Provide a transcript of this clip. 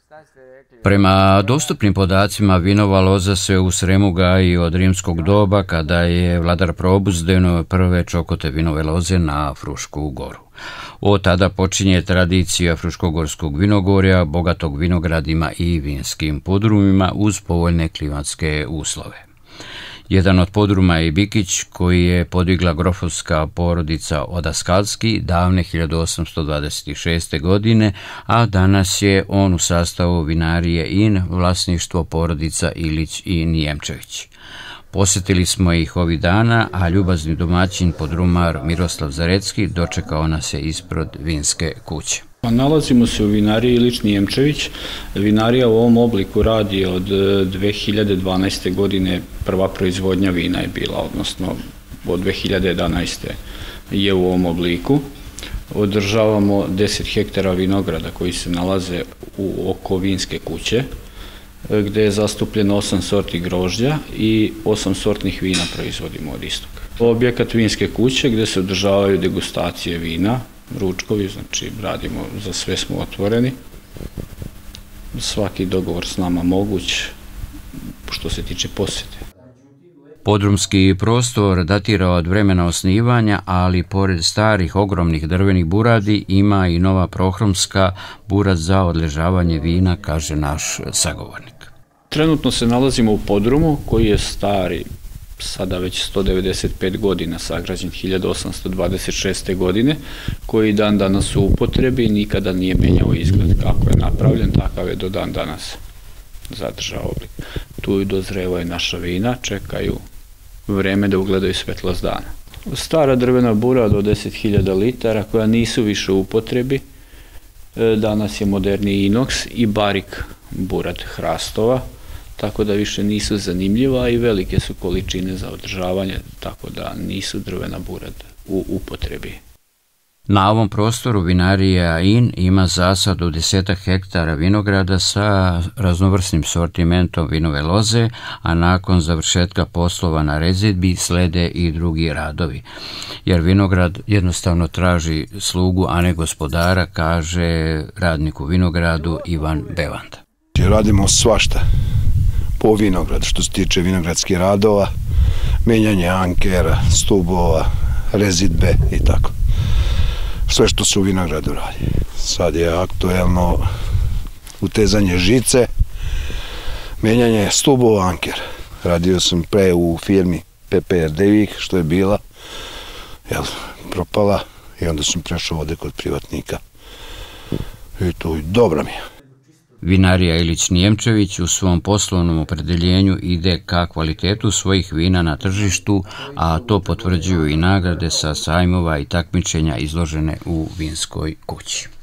Prema dostupnim podacima, vinova loza se u Sremu gaji od rimskog doba, kada je vladar Probus denuo prve čokote vinove loze na Frušku goru. Od tada počinje tradicija Fruškogorskog vinogorja, bogatog vinogradima i vinskim podrumima uz povoljne klimatske uslove. Jedan od podruma je i Bikić, koji je podigla grofovska porodica Odaskalski davne 1826. godine, a danas je on u sastavu vinarije In, vlasništvo porodica Ilić i Nijemčević. Posjetili smo ih ovih dana, a ljubazni domaćin podrumar Miroslav Zarecki dočekao nas je ispred vinske kuće. Nalazimo se u vinariji Ilić Nijemčević. Vinarija u ovom obliku radi od 2012. godine, prva proizvodnja vina je bila, odnosno od 2011. je u ovom obliku. Održavamo 10 hektara vinograda koji se nalaze oko vinske kuće, gde je zastupljeno 8 sorti grožđa i 8 sortnih vina proizvodimo od istoga. Objekat vinske kuće gde se održavaju degustacije vina, ručkovi, znači radimo, za sve smo otvoreni. Svaki dogovor s nama moguć što se tiče posjete. Podrumski prostor datira od vremena osnivanja, ali pored starih ogromnih drvenih buradi ima i nova prohromska burad za odležavanje vina, kaže naš sagovornik. Trenutno se nalazimo u podrumu koji je stari sada već 195 godina, sagrađen 1826. godine, koji dan danas u upotrebi i nikada nije menjao izgled. Kako je napravljen, takav je do dan danas zadržao oblik. Tu dozrevaju naša vina, čekaju vreme da ugledaju svetlost dana. Stara drvena burad od 10.000 litara koja nisu više u upotrebi, danas je moderni inoks i barik burad hrastova, tako da više nisu zanimljiva i velike su količine za održavanje, tako da nisu drvena burad u upotrebi. Na ovom prostoru vinarija In ima zasadu 10 hektara vinograda sa raznovrsnim sortimentom vinove loze, a nakon završetka poslova na rezidbi slede i drugi radovi. Jer vinograd jednostavno traži slugu, a ne gospodara, kaže radnik u vinogradu Ivan Bevanda. Radimo svašta po vinogradu, što se tiče vinogradskih radova, menjanje ankera, stubova, rezidbe i tako. Sve što se u vinogradu radi. Sad je aktuelno utezanje žice, menjanje stubova, ankera. Radio sam pre u firmi PPR Devik, što je bila, propala, i onda sam prešao ovde kod privatnika. I to dobro mi je. Vinarija Ilić Nijemčević u svom poslovnom opredeljenju ide ka kvalitetu svojih vina na tržištu, a to potvrđuju i nagrade sa sajmova i takmičenja izložene u vinskoj kući.